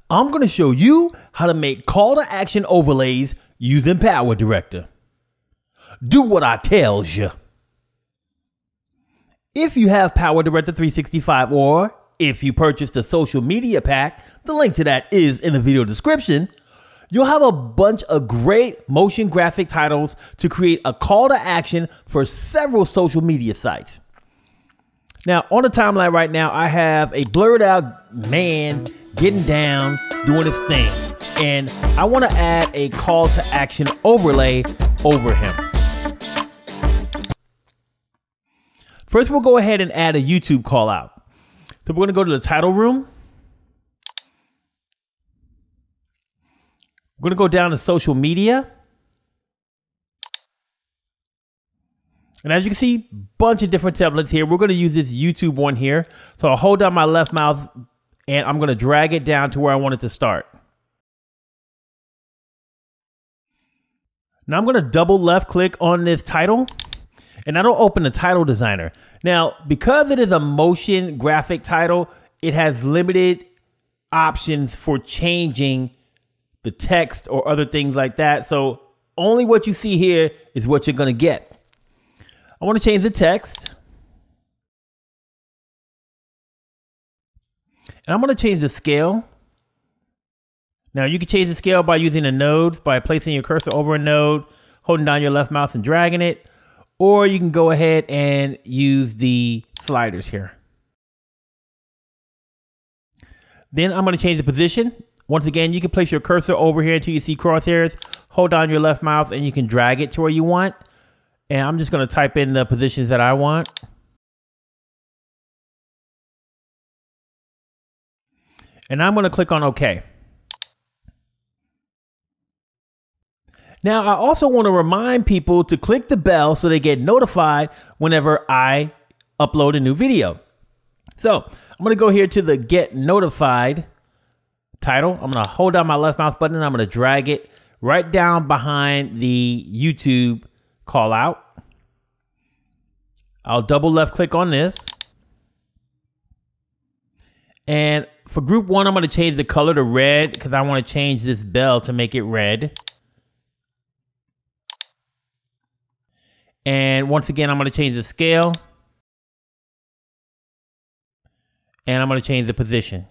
I'm going to show you how to make call to action overlays using Power Director. Do what I tells you. If you have Power Director 365 or if you purchased the social media pack, the link to that is in the video description, you'll have a bunch of great motion graphic titles to create a call to action for several social media sites. Now, on the timeline right now, I have a blurred out man getting down, doing his thing. And I want to add a call to action overlay over him. First, we'll go ahead and add a YouTube call out. So we're going to go to the title room. We're going to go down to social media. And as you can see, bunch of different templates here. We're going to use this YouTube one here. So I'll hold down my left mouse and I'm going to drag it down to where I want it to start. Now I'm going to double left click on this title and that'll open the title designer. Now, because it is a motion graphic title, it has limited options for changing the text or other things like that. So only what you see here is what you're going to get. I want to change the text. And I'm going to change the scale. Now you can change the scale by using the nodes, by placing your cursor over a node, holding down your left mouse and dragging it. Or you can go ahead and use the sliders here. Then I'm going to change the position. Once again, you can place your cursor over here until you see crosshairs. Hold down your left mouse and you can drag it to where you want. And I'm just going to type in the positions that I want. And I'm going to click on OK. Now, I also want to remind people to click the bell so they get notified whenever I upload a new video. So I'm going to go here to the Get Notified title. I'm going to hold down my left mouse button and I'm going to drag it right down behind the YouTube call out. I'll double left click on this. And for group one, I'm going to change the color to red because I want to change this bell to make it red. And once again, I'm going to change the scale. And I'm going to change the position.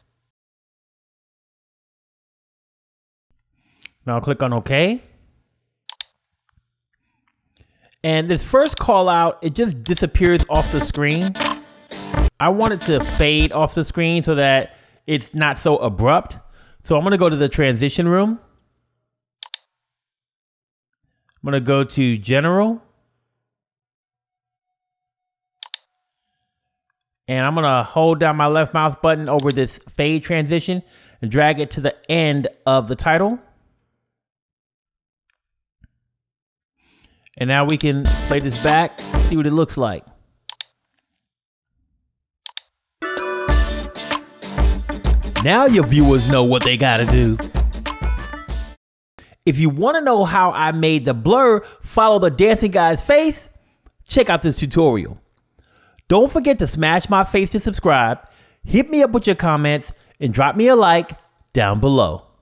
Now I'll click on OK. And this first call out, it just disappears off the screen. I want it to fade off the screen so that it's not so abrupt. So I'm going to go to the transition room. I'm going to go to General. And I'm going to hold down my left mouse button over this fade transition and drag it to the end of the title. And now we can play this back, see what it looks like. Now your viewers know what they gotta do. If you wanna know how I made the blur follow the dancing guy's face, check out this tutorial. Don't forget to smash my face to subscribe, hit me up with your comments, and drop me a like down below.